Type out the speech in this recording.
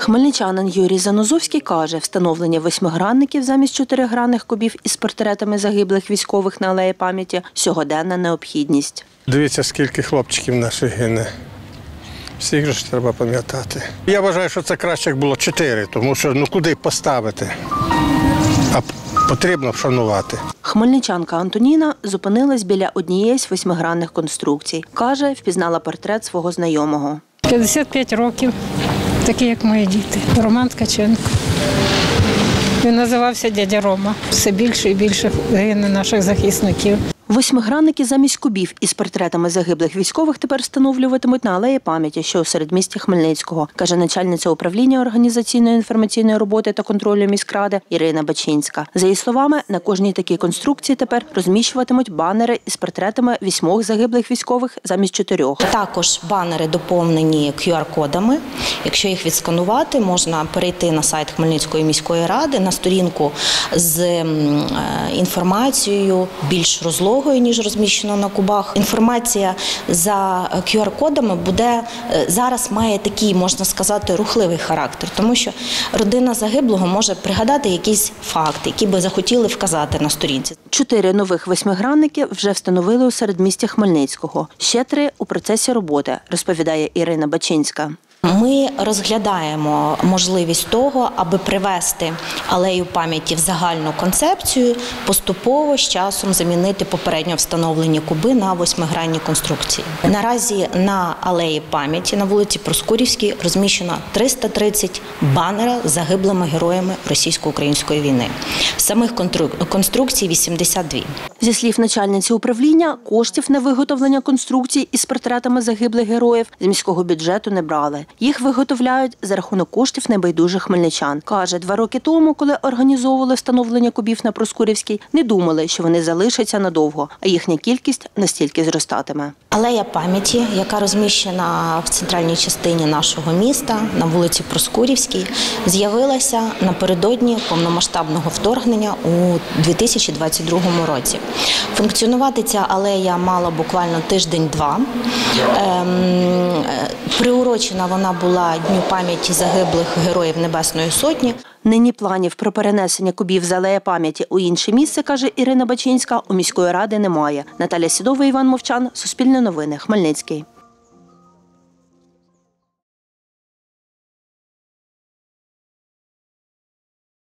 Хмельничанин Юрій Занозовський каже, встановлення восьмигранників замість чотиригранних кубів із портретами загиблих військових на алеї пам'яті – сьогоденна необхідність. Дивіться, скільки хлопчиків наших гине. Всіх же ж треба пам'ятати. Я вважаю, що це краще, як було 4, тому що куди поставити, а потрібно вшанувати. Хмельничанка Антоніна зупинилась біля однієї з восьмигранних конструкцій. Каже, впізнала портрет свого знайомого. 55 років, такі як мої діти. Роман Ткаченко. Він називався дядя Рома. Все більше і більше гине наших захисників. Восьмигранники замість кубів із портретами загиблих військових тепер встановлюватимуть на алеї пам'яті, що у середмісті Хмельницького, каже начальниця управління організаційної інформаційної роботи та контролю міськради Ірина Бачинська. За її словами, на кожній такій конструкції тепер розміщуватимуть банери із портретами 8 загиблих військових замість 4. Також банери доповнені QR-кодами. Якщо їх відсканувати, можна перейти на сайт Хмельницької міської ради, на сторінку з інформацією більш розлогою, ніж розміщено на кубах. Інформація за QR-кодами зараз має такий, можна сказати, рухливий характер, тому що родина загиблого може пригадати якийсь факт, який би захотіли вказати на сторінці. 4 нових восьмигранники вже встановили у середмісті Хмельницького. Ще 3 у процесі роботи, розповідає Ірина Бачинська. Ми розглядаємо можливість того, аби привести алею пам'яті в загальну концепцію, поступово з часом замінити попередньо встановлені куби на восьмигранні конструкції. Наразі на алеї пам'яті на вулиці Проскурівській розміщено 330 банера з загиблими героями російсько-української війни. Самих конструкцій 82. Зі слів начальниці управління, коштів на виготовлення конструкцій із портретами загиблих героїв з міського бюджету не брали. Їх виготовляють за рахунок коштів небайдужих хмельничан. Каже, 2 роки тому, коли організовували встановлення кубів на Проскурівській, не думали, що вони залишаться надовго, а їхня кількість настільки зростатиме. Алея пам'яті, яка розміщена в центральній частині нашого міста, на вулиці Проскурівській, з'явилася напередодні повномасштабного вторгнення у 2022 році. Функціонувати ця алея мала буквально тиждень-два. Приурочена вона була Дню пам'яті загиблих героїв Небесної Сотні. Нині планів про перенесення кубів з алеї пам'яті у інше місце, каже Ірина Бачинська, у міської ради немає. Наталя Сідова, Іван Мовчан, Суспільне новини, Хмельницький.